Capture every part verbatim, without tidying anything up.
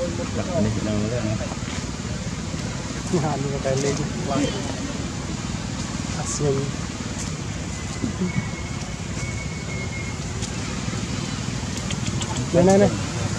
đặt này đâu đó nhà như cái lên asing đây này này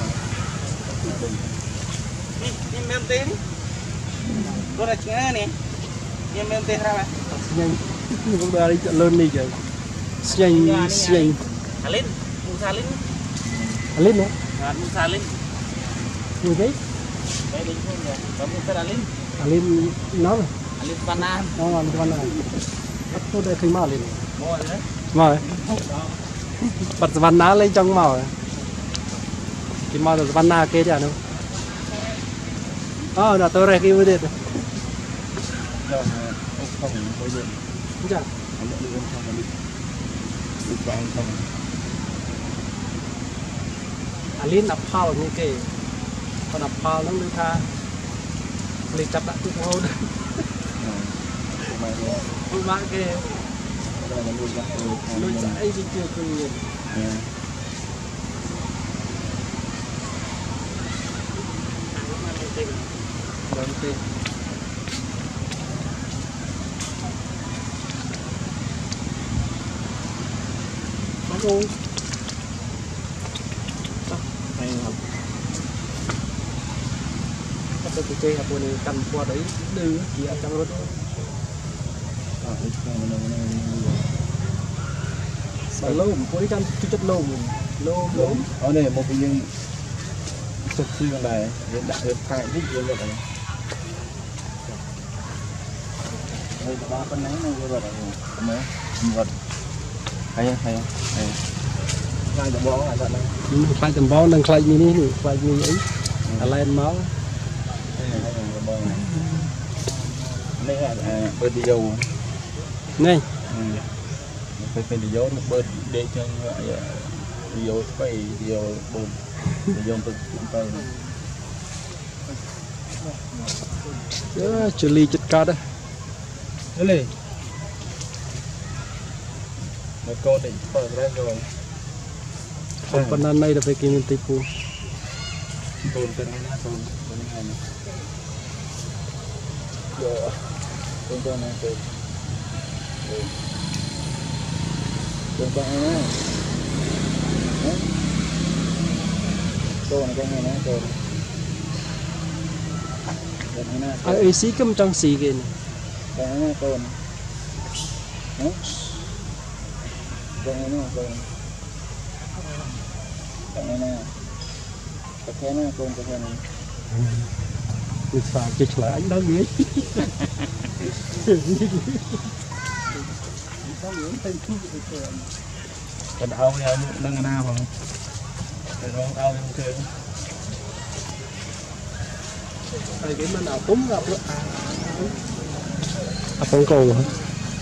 em em tên tôi là chữ này em em tên ra mà nhanh cũng đã đi chợ lớn đi chứ nhanh nhanh Alin Musa Alin Alin nữa Musa Alin như thế đây đi không rồi có Musa Alin Alin nó rồi Alin Panan nó Alin Panan tôi đây thấy màu lên mua đấy màu bật văn ná lên trong màu cái màu là văn ná kia chứ đâu ờ là tôi ra kia mới được rồi không bây giờ dạ không được không không được được bạn không Alin nạp phao như kì còn nạp phao nó lưu tha lấy chặt đã tụi hôn không mang kì nuôi chạy gì chưa cứ nhìn đơn tiền có luôn hay không các tôi chơi học này cầm qua đấy đưa chỉ ở trong đó mà lâu một cuối trăm chút chút lâu lâu lâu ở đây một cái gì sụp xương này hiện đại hiện tại rất nhiều rồi đây ba con nấy này rồi rồi mấy vật hay hay hay khai tầm bó là vậy này khai tầm bó đang khai như thế này khai như ấy là lên máu đây là bơi đi dầu này phải phải đi dầu nó bơi để cho đi dầu phải đi dầu bồn đi dầu từ tay xử lý chất cao đấy thế này một con để mở ra rồi còn phần ăn này là phải kiếm tiền phụ tồn cái này nha tồn cái này này giờ tồn cái này tồn tồn cái này tồn cái này này tồn cái này ai ấy xí cầm trong xí kia này cái này tồn cái này này tồn cái này này cái này tồn cái này mình phải chích lại anh đang nghĩ còn ao thì ao nâng nào không để nó ao không chơi ai cái mình nào cũng gặp được à à không cầu hả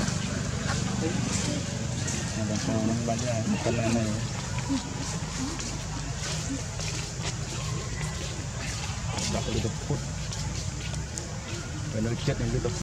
nó bán ra con này này đọc được phút phải nói chết này được